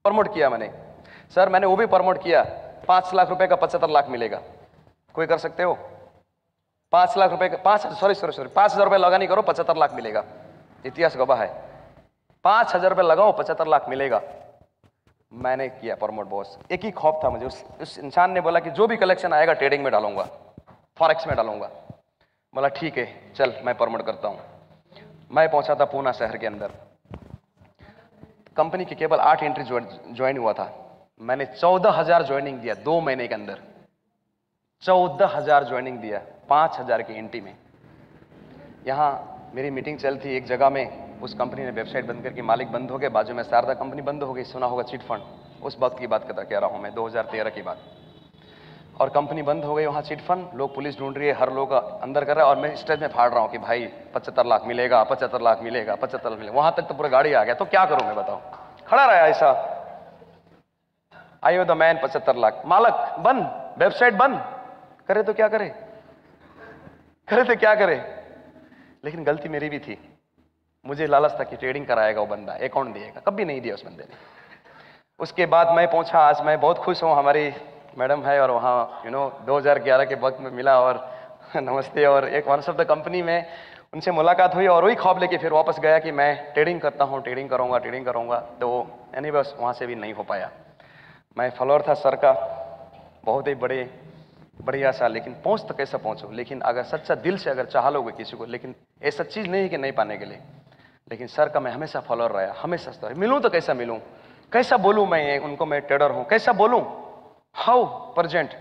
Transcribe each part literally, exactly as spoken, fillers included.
Promote किया मैंने। Sir मैंने वो भी प्रमोट किया, पांच लाख रुपए का पचहत्तर लाख मिलेगा। कोई कर सकते हो? पांच लाख रुपए का पांच सॉरी सॉरी सॉरी पांच हजार रुपए लगानी करो, पचहत्तर लाख मिलेगा। इतिहास गवाह है। पांच हजार रुपए लगाओ, पचहत्तर लाख मिलेगा। मैंने किया प्रमोट बॉस। एक ही खौफ था मुझे, उस, उस इंसान ने बोला कि जो भी कलेक्शन आएगा ट्रेडिंग में डालूंगा, फॉरेक्स में डालूंगा। बोला ठीक है चल मैं प्रमोट करता हूं। मैं पहुंचा था पूना शहर के अंदर। कंपनी की केवल आठ एंट्री ज्वाइन हुआ था। मैंने चौदह हजार ज्वाइनिंग दिया दो महीने के अंदर। चौदह हजार ज्वाइनिंग दिया पांच हजार की एंट्री में। यहां मेरी मीटिंग चल थी एक जगह में, उस कंपनी ने वेबसाइट बंद करके मालिक बंद हो गए, बाजू में शारदा कंपनी बंद हो गई। सुना होगा चिट फंड, उस वक्त की बात कह रहा हूं मैं, दो हजार तेरह की बात। और कंपनी बंद हो गई वहां चिट फंड, लोग पुलिस ढूंढ रही है, हर लोग अंदर कर रहा है, और मैं स्टेज में फाड़ रहा हूं कि भाई पचहत्तर लाख मिलेगा, पचहत्तर लाख मिलेगा, पचहत्तर लाख मिलेगा। वहां तक तो पूरा गाड़ी आ गया, तो क्या करूं मैं बताओ? खड़ा रहा ऐसा, आई द मैन, पचहत्तर लाख। मालक बंद, वेबसाइट बंद, करे तो क्या करे, करे तो क्या करे। लेकिन गलती मेरी भी थी, मुझे लालच था कि ट्रेडिंग कराएगा वो बंदा, अकाउंट दिएगा, कभी नहीं दिया उस बंदे ने। उसके बाद मैं पहुंचा, आज मैं बहुत खुश हूं, हमारी मैडम है और वहाँ यू नो दो हज़ार ग्यारह के वक्त में मिला और नमस्ते, और एक वन ऑफ द कंपनी में उनसे मुलाकात हुई और वही ख्वाब लेके फिर वापस गया कि मैं ट्रेडिंग करता हूँ, ट्रेडिंग करूँगा, ट्रेडिंग करूँगा। तो यानी बस वहाँ से भी नहीं हो पाया। मैं फॉलोअर था सर का, बहुत ही बड़े बढ़िया सा, लेकिन पहुँच तो कैसा पहुँचो। लेकिन अगर सच्चा दिल से अगर चाह लोगे किसी को, लेकिन ऐसा चीज़ नहीं है कि नहीं पाने के लिए। लेकिन सर का मैं हमेशा फॉलोअर रहा, हमेशा सर मिलूँ तो कैसा मिलूँ, कैसा बोलूँ मैं उनको मैं ट्रेडर हूँ, कैसा बोलूँ, हाउ प्रेजेंट।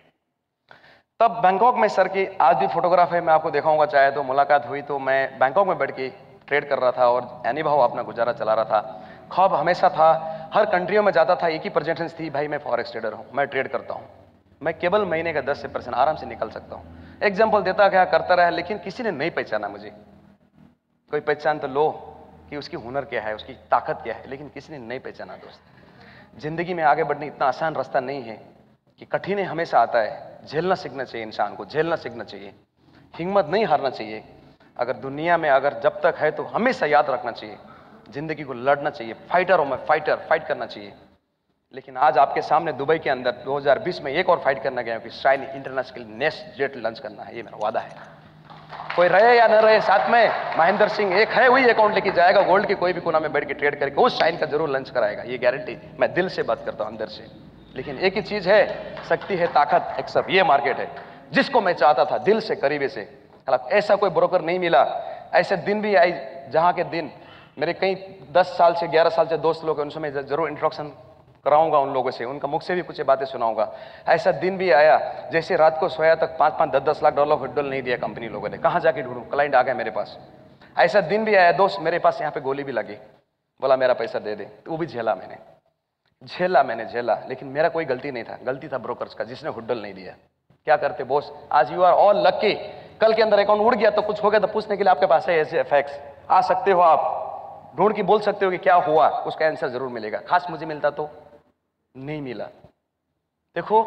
तब बैंकॉक में सर की आज भी फोटोग्राफ है, मैं आपको दिखाऊंगा चाहे तो। मुलाकात हुई तो मैं बैंकॉक में बैठ के ट्रेड कर रहा था और एनी भाव अपना गुजारा चला रहा था। ख्वाब हमेशा था, हर कंट्रियों में जाता था, एक ही प्रेजेंटेंस थी, भाई मैं फॉरेक्स ट्रेडर हूं, मैं ट्रेड करता हूं, मैं केवल महीने का दस से परसेंट आराम से निकल सकता हूं। एग्जाम्पल देता गया, करता रहा, लेकिन किसी ने नहीं पहचाना मुझे। कोई पहचान तो लो कि उसकी हुनर क्या है, उसकी ताकत क्या है, लेकिन किसी ने नहीं पहचाना। दोस्त जिंदगी में आगे बढ़ने इतना आसान रास्ता नहीं है, कि कठिन हमेशा आता है, झेलना सीखना चाहिए इंसान को, झेलना सीखना चाहिए, हिम्मत नहीं हारना चाहिए। अगर दुनिया में अगर जब तक है तो हमेशा याद रखना चाहिए, जिंदगी को लड़ना चाहिए। फाइटर हूं मैं, फाइटर, फाइट करना चाहिए। लेकिन आज आपके सामने दुबई के अंदर दो हज़ार बीस में एक और फाइट करना गया कि shine international next jet launch करना है, ये मेरा वादा है। कोई रहे या न रहे साथ में, महेंद्र सिंह एक है, वही अकाउंट लेके जाएगा, गोल्ड के कोई भी कोना में बैठ के ट्रेड करके उस शाइन का जरूर लॉन्च कराएगा, ये गारंटी। मैं दिल से बात करता हूं, अंदर से। लेकिन एक ही चीज है, शक्ति है, ताकत, एक्सेप्ट, ये मार्केट है जिसको मैं चाहता था दिल से, करीबे से। ऐसा कोई ब्रोकर नहीं मिला। ऐसे दिन भी आई जहां के दिन मेरे कई दस साल से ग्यारह साल से दोस्त लोग हैं, उनसे मैं जरूर इंट्रोडक्शन कराऊंगा उन लोगों से, उनका मुख से भी कुछ बातें सुनाऊंगा। ऐसा दिन भी आया जैसे रात को सोया तक पांच पांच दस दस लाख डॉलर हिड्डल नहीं दिया कंपनी लोगों ने, कहां जाके ढूंढूं, क्लाइंट आ गया मेरे पास। ऐसा दिन भी आया, दोस्त मेरे पास यहाँ पे गोली भी लगी, बोला मेरा पैसा दे दे, तो वो भी झेला मैंने, झेला मैंने झेला। लेकिन मेरा कोई गलती नहीं था, गलती था ब्रोकर्स का जिसने हुड्डल नहीं दिया। क्या करते बॉस, आज यू आर ऑल लकी, कल के अंदर अकाउंट उड़ गया तो कुछ हो गया तो पूछने के लिए आपके पास है ऐसे फैक्ट्स, आ सकते हो आप, ढूंढ के बोल सकते हो कि क्या हुआ, उसका आंसर जरूर मिलेगा। खास मुझे मिलता तो नहीं मिला। देखो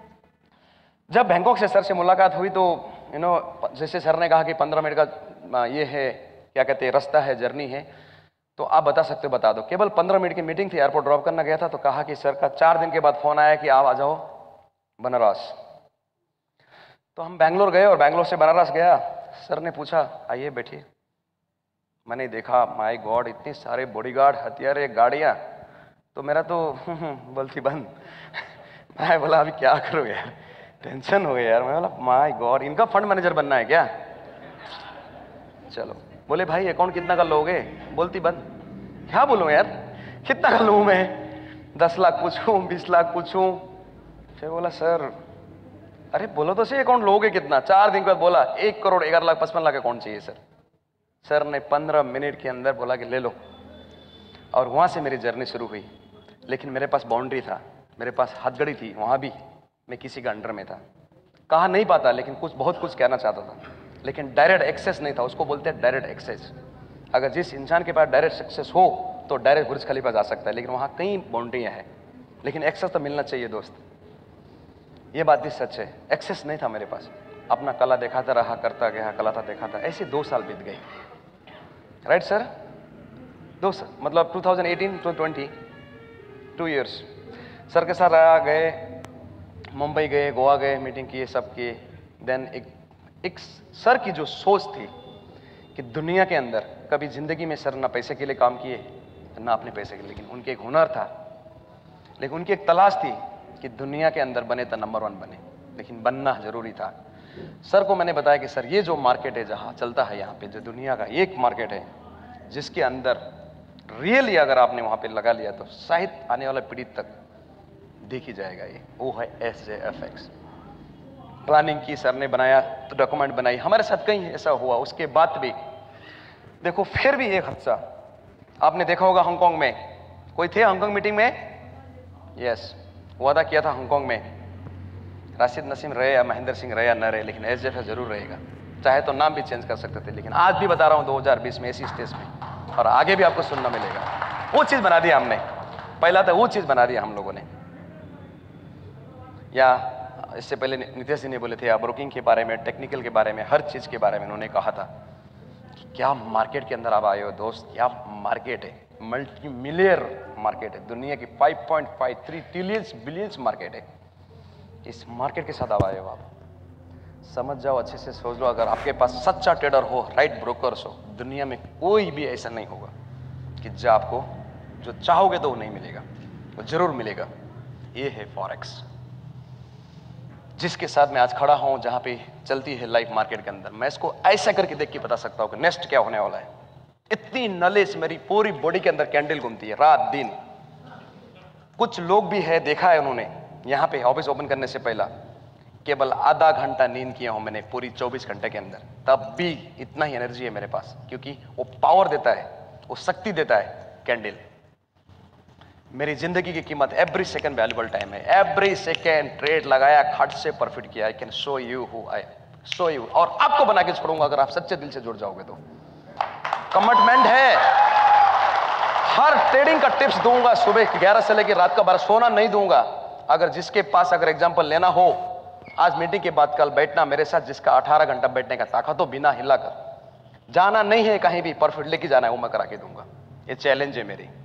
जब बैंकॉक से सर से मुलाकात हुई तो यू नो जैसे सर ने कहा कि पंद्रह मिनट का ये है, क्या कहते हैं, रास्ता है, जर्नी है, तो आप बता सकते हो, बता दो। केवल पंद्रह मिनट की मीटिंग थी, एयरपोर्ट ड्रॉप करना गया था, तो कहा कि सर का चार दिन के बाद फोन आया कि आप आ जाओ बनारस। तो हम बैंगलोर गए और बैंगलोर से बनारस गया। सर ने पूछा आइए बैठिए। मैंने देखा माय गॉड, इतने सारे बॉडीगार्ड, हथियार, गाड़ियां, तो मेरा तो बोलती बंद। मैं बोला अभी क्या करूं यार, टेंशन हो गया यार। मैं बोला माय गॉड, इनका फंड मैनेजर बनना है क्या? चलो, बोले भाई अकाउंट कितना का लोगे? बोलती बंद। क्या बोलूं यार, कितना का लूं मैं? दस लाख पूछूं, बीस लाख पूछूं? फिर बोला सर, अरे बोलो तो सही अकाउंट लोगे कितना? चार दिन के बाद बोला एक करोड़ ग्यारह लाख पचपन लाख अकाउंट चाहिए सर। सर ने पंद्रह मिनट के अंदर बोला कि ले लो, और वहां से मेरी जर्नी शुरू हुई। लेकिन मेरे पास बाउंड्री था, मेरे पास हथकड़ी थी, वहां भी मैं किसी का अंडर में था। कहा नहीं पाता, लेकिन कुछ बहुत कुछ कहना चाहता था, लेकिन डायरेक्ट एक्सेस नहीं था। उसको बोलते हैं डायरेक्ट एक्सेस। अगर जिस इंसान के पास डायरेक्ट सक्सेस हो तो डायरेक्ट बुर्ज खलीफा जा सकता है, लेकिन वहां कई बाउंड्रियां हैं। लेकिन एक्सेस तो मिलना चाहिए दोस्त, ये बात भी सच है। एक्सेस नहीं था मेरे पास, अपना कला दिखाता रहा, करता गया, कला था दिखाता, ऐसे दो साल बीत गए। राइट सर, दो साल मतलब दो हज़ार अठारह टू बीस। टू इयर्स सर के साथ रहा, गए मुंबई गए, गोवा गए, मीटिंग किए, सब किए। देन एक एक सर की जो सोच थी कि दुनिया के अंदर कभी जिंदगी में सर ना पैसे के लिए काम किए ना अपने पैसे के लिए, लेकिन उनके एक हुनर था, लेकिन उनकी एक तलाश थी कि दुनिया के अंदर बने तो नंबर वन बने, लेकिन बनना जरूरी था। सर को मैंने बताया कि सर ये जो मार्केट है जहां चलता है, यहाँ पे जो दुनिया का एक मार्केट है जिसके अंदर रियली अगर आपने वहां पे लगा लिया तो शायद आने वाला पीढ़ी तक देखी जाएगा, ये वो है S J F X. Planning की सर ने, बनाया तो डॉक्यूमेंट बनाई, हमारे साथ कहीं ऐसा हुआ। उसके बाद भी देखो फिर भी एक हादसा आपने देखा होगा हांगकांग में, कोई थे हांगकांग मीटिंग में? यस, वादा किया था हांगकांग में राशिद नसीम रहे या महेंद्र सिंह रहे या न रहे, लेकिन एस जे एफ जरूर रहेगा। चाहे तो नाम भी चेंज कर सकते थे, लेकिन आज भी बता रहा हूं दो हज़ार बीस में इसी स्टेज में, और आगे भी आपको सुनना मिलेगा। वो चीज बना दी हमने, पहला तो वो चीज बना दिया हम लोगों ने। या इससे पहले नितेश जी ने बोले थे, या ब्रोकिंग के बारे में, टेक्निकल के बारे में, हर चीज के बारे में उन्होंने कहा था कि क्या मार्केट के अंदर आप आए हो दोस्त, क्या मार्केट है, मल्टी मिलियन मार्केट है, दुनिया की five point five three trillions billions market है। इस मार्केट के साथ आप आए हो, आप समझ जाओ, अच्छे से सोच लो। अगर आपके पास सच्चा ट्रेडर हो, राइट ब्रोकर्स हो, दुनिया में कोई भी ऐसा नहीं होगा कि जो आपको जो चाहोगे तो वो नहीं मिलेगा, वो जरूर मिलेगा। ये है फॉरेक्स, जिसके साथ मैं आज खड़ा हूं, जहां पे चलती है लाइफ मार्केट के अंदर। मैं इसको ऐसा करके देख के बता सकता हूं कि नेक्स्ट क्या होने वाला है। इतनी नॉलेज मेरी पूरी बॉडी के अंदर कैंडल घूमती है रात दिन। कुछ लोग भी है, देखा है उन्होंने, यहाँ पे ऑफिस ओपन करने से पहला केवल आधा घंटा नींद किया हूं मैंने पूरी चौबीस घंटे के अंदर, तब भी इतना ही एनर्जी है मेरे पास, क्योंकि वो पावर देता है, वो शक्ति देता है कैंडल। मेरी जिंदगी की कीमत एवरी सेकंड वैल्यूबल टाइम है। एवरी सेकंड ट्रेड लगाया, खट से प्रॉफिट किया। I can show you who I show you, और आपको बना के छोड़ूंगा अगर आप सच्चे दिल से जुड़ जाओगे तो। कमिटमेंट है, हर ट्रेडिंग का टिप्स दूंगा, सुबह ग्यारह से लेकर रात का बारह, सोना नहीं दूंगा। अगर जिसके पास अगर एग्जांपल लेना हो, आज मीटिंग के बाद कल बैठना मेरे साथ, जिसका अठारह घंटा बैठने का ताकत हो, बिना हिलाकर जाना नहीं है कहीं भी, प्रॉफिट लेके जाना है, वो मैं करा के दूंगा। ये चैलेंज है मेरी,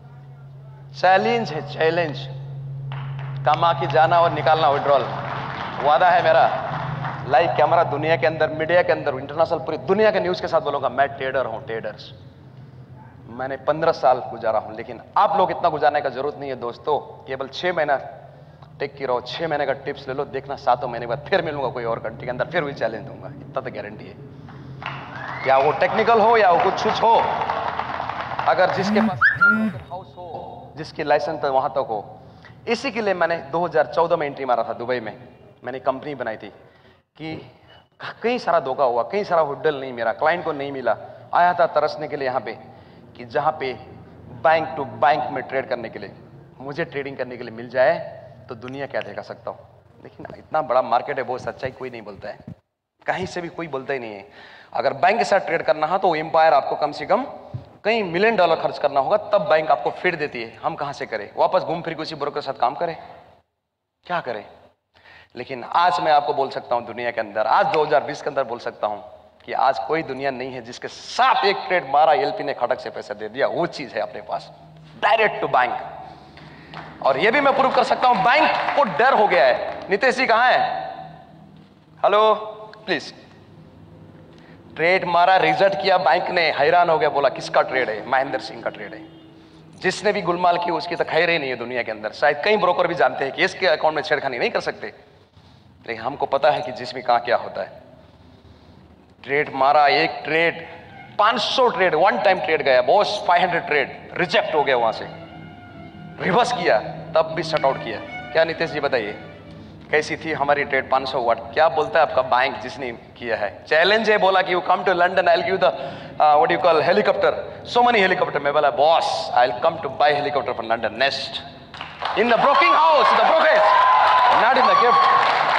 चैलेंज है, चैलेंज। कमा के जाना और निकालना विड्रॉल, वादा है मेरा। लाइव कैमरा दुनिया के अंदर, मीडिया के अंदर, इंटरनेशनल पूरी दुनिया के न्यूज के साथ बोलूंगा, मैं ट्रेडर हूं, ट्रेडर्स। मैंने पंद्रह साल गुजारा हूं, लेकिन आप लोग इतना गुजारने का जरूरत नहीं है दोस्तों। केवल छह महीना टेक की रहो, छह महीने का टिप्स ले लो, देखना सातों महीने बाद फिर मिलूंगा कोई और कंट्री के अंदर, फिर वही चैलेंज दूंगा, इतना तो गारंटी है। क्या वो टेक्निकल हो या वो कुछ कुछ हो, अगर जिसके पास हाउस हो, जिसकी लाइसेंस तो वहां तक हो। इसी के लिए मैंने दो हज़ार चौदह में एंट्री मारा था दुबई में। मैंने कंपनी बनाई थी कि कई सारा धोखा हुआ, कई सारा हुड्डल नहीं मेरा, क्लाइंट को नहीं मिला। आया था तरसने के लिए यहाँ पे, कि जहाँ पे बैंक टू बैंक में ट्रेड करने के लिए, मुझे ट्रेडिंग करने के लिए मिल जाए तो दुनिया क्या देखा सकता हूँ। लेकिन इतना बड़ा मार्केट है, वो सच्चाई कोई नहीं बोलता है, कहीं से भी कोई बोलता ही नहीं है। अगर बैंक के साथ ट्रेड करना है तो एम्पायर आपको कम से कम कई मिलियन डॉलर खर्च करना होगा, तब बैंक आपको फिर देती है। हम कहां से करें, वापस घूम फिर किसी ब्रोकर के साथ काम करें, क्या करें। लेकिन आज मैं आपको बोल सकता हूं, दुनिया के अंदर आज दो हज़ार बीस के अंदर बोल सकता हूं कि आज कोई दुनिया नहीं है जिसके साथ एक ट्रेड मारा, एलपी ने खटक से पैसा दे दिया, वो चीज है अपने पास, डायरेक्ट टू बैंक। और ये भी मैं प्रूव कर सकता हूं, बैंक को डर हो गया है। नितेश जी कहां है? Hello please. ट्रेड मारा, रिजल्ट किया, बैंक ने हैरान हो गया, बोला किसका ट्रेड है? महेंद्र सिंह का ट्रेड है। जिसने भी गुलमाल की उसकी तो खैर ही नहीं है दुनिया के अंदर। शायद कई ब्रोकर भी जानते हैं कि इसके अकाउंट में छेड़खानी नहीं कर सकते, लेकिन हमको पता है कि जिसमें कहां क्या होता है। ट्रेड मारा, एक ट्रेड, पांच सौ ट्रेड, वन टाइम ट्रेड गया बॉस, पाँच सौ ट्रेड रिजेक्ट हो गया, वहां से रिवर्स किया, तब भी शट आउट किया। क्या नितेश जी बताइए कैसी थी हमारी ट्रेड? पाँच सौ वाट। क्या बोलता है आपका बैंक जिसने किया है? चैलेंज है, बोला कि you come to London, I will give the what you call helicopter, so many helicopter. मैं बोला boss I will come to buy helicopter from London next, in the broking house, the brokerage, not in the gift,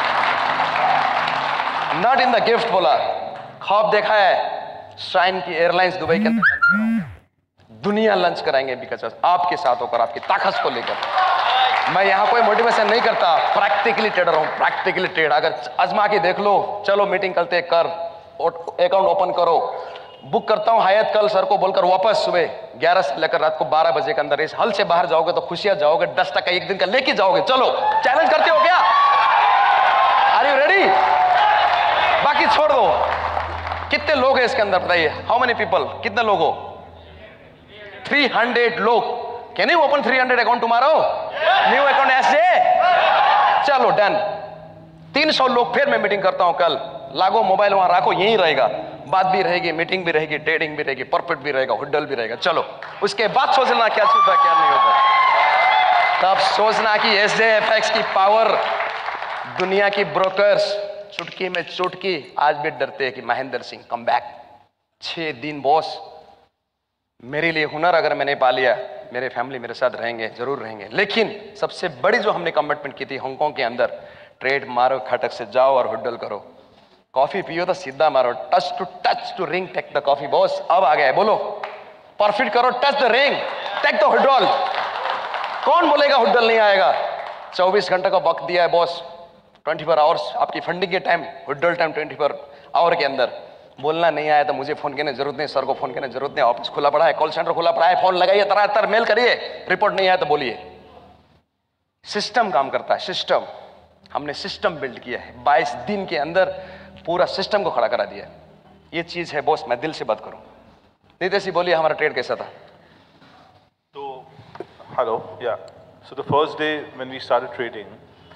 not in the gift. बोला ख्वाब देखा है, shine की airlines Dubai के अंदर दुनिया लंच कराएंगे, बिकॉज आपके साथ होकर, आपकी ताकत को लेकर। मैं यहां कोई मोटिवेशन नहीं करता, प्रैक्टिकली ट्रेडर हूं, प्रैक्टिकली ट्रेड। अगर आजमा के देख लो, चलो मीटिंग करते, कर अकाउंट ओपन करो, बुक करता हूं हायत कल सर को बोलकर वापस सुबह ग्यारह से लेकर रात को बारह बजे के अंदर इस हल से बाहर जाओगे तो खुशियां जाओगे, दस टका एक दिन का लेके जाओगे। चलो चैलेंज करते हो क्या? Are you ready? बाकी छोड़ दो। कितने लोग हैं इसके अंदर बताइए? How many people? कितने लोग हो? थ्री हंड्रेड लोग। Can you open three hundred account tomorrow? New account SJ? चलो डन। तीन सौ लोग फिर मैं मीटिंग करता हूं कल। लागो मोबाइल वहां रखो, यहीं रहेगा, बात भी रहेगी, मीटिंग भी रहेगी, ट्रेडिंग भी रहेगी, प्रॉफिट भी रहेगा, हुड्डल भी रहेगा। चलो उसके बाद सोचना क्या चलता क्या नहीं होता। तब सोचना कि एसजेएफएक्स की पावर, दुनिया की ब्रोकर्स चुटकी में चुटकी आज भी डरते हैं कि महेंद्र सिंह कम बैक। छह दिन बॉस, मेरे लिए हुनर अगर मैंने पा लिया, मेरे फैमिली मेरे साथ रहेंगे, जरूर रहेंगे। लेकिन सबसे बड़ी जो हमने कमिटमेंट की थी हांगकांग के अंदर, ट्रेड मारो, खटक से जाओ और हुड्डल करो। कॉफी पियो तो सीधा मारो, touch to touch to ring take the coffee boss. अब आ गया, बोलो प्रॉफिट करो, touch the ring take the huddle. कौन बोलेगा हुड्डल नहीं आएगा? चौबीस घंटे का वक्त दिया है बॉस, ट्वेंटी फोर आवर्स आपकी फंडिंग के time, huddle time twenty four hour के अंदर। बोलना नहीं आया तो मुझे फोन करने जरूरत नहीं, सर को फोन करने जरूरत नहीं, ऑफिस खुला पड़ा है, कॉल सेंटर खुला पड़ा है, फोन लगाइए, तरह मेल करिए, रिपोर्ट नहीं आया तो बोलिए। सिस्टम काम करता है, सिस्टम। हमने सिस्टम बिल्ड किया है, बाईस दिन के अंदर पूरा सिस्टम को खड़ा करा दिया। ये चीज है बॉस, मैं दिल से बात करूं। नितेश बोलिए हमारा ट्रेड कैसा था? तो hello yeah so the first day when we started trading,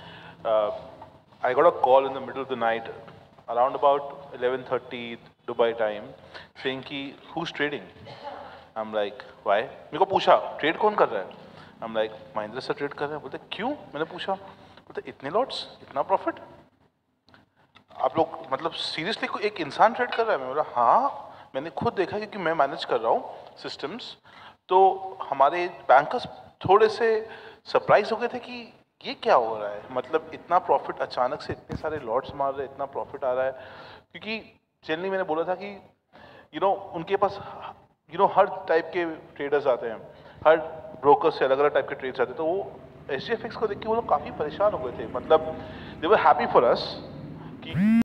I got a call in the middle of the night around about eleven thirty Dubai time saying कि who is trading. I am like why? मेरे को पूछा trade कौन कर रहा है? I am like Mahendra sir trade कर रहे हैं। बोलते क्यों? मैंने पूछा, बोलते इतने लॉट्स, इतना प्रॉफिट, आप लोग मतलब सीरियसली कोई एक इंसान ट्रेड कर रहा है? मैं बोला हाँ, मैंने खुद देखा क्योंकि मैं मैनेज कर रहा हूँ सिस्टम्स। तो हमारे बैंकर्स थोड़े से सरप्राइज हो गए थे कि ये क्या हो रहा है, मतलब इतना प्रॉफिट अचानक से, इतने सारे लॉट्स मार रहे, इतना प्रॉफिट आ रहा है। क्योंकि जनरली मैंने बोला था कि यू नो उनके पास यू नो हर टाइप के ट्रेडर्स आते हैं, हर ब्रोकर से अलग अलग टाइप के ट्रेड्स आते हैं। तो वो एसजेएफएक्स को देख के वो लोग काफ़ी परेशान हो गए थे, मतलब दे वर हैप्पी फॉर अस कि